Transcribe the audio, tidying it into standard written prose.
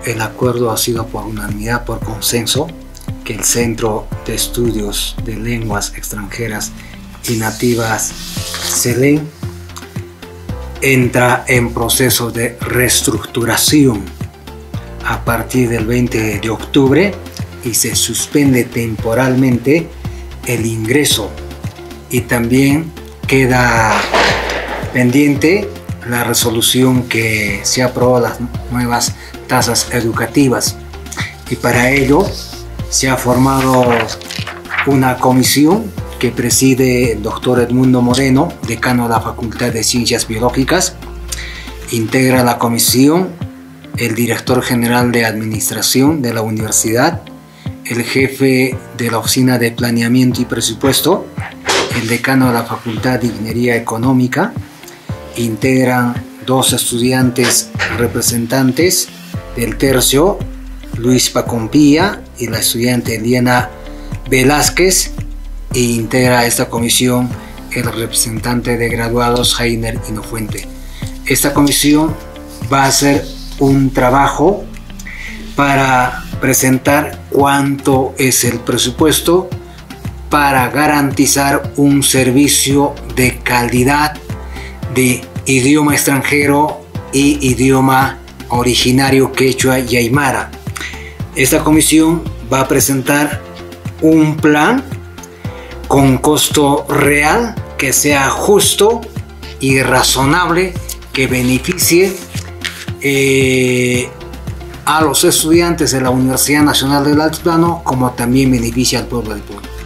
el acuerdo ha sido por unanimidad, por consenso, que el Centro de Estudios de Lenguas Extranjeras y Nativas, CELEN, entra en proceso de reestructuración a partir del 20 de octubre y se suspende temporalmente el ingreso, y también queda pendiente la resolución que se aprobó las nuevas tasas educativas, y para ello se ha formado una comisión que preside el doctor Edmundo Moreno, decano de la Facultad de Ciencias Biológicas. Integra la comisión el director general de administración de la universidad, el jefe de la oficina de planeamiento y presupuesto, el decano de la Facultad de Ingeniería Económica. Integran 2 estudiantes representantes del tercio, Luis Pacompilla y la estudiante Eliana Velázquez, e integra esta comisión el representante de graduados Jainer Hinofuente. Esta comisión va a hacer un trabajo para presentar cuánto es el presupuesto para garantizar un servicio de calidad de idioma extranjero y idioma originario quechua y aymara. Esta comisión va a presentar un plan con costo real que sea justo y razonable, que beneficie a los estudiantes de la Universidad Nacional del Altiplano, como también beneficia al pueblo del pueblo.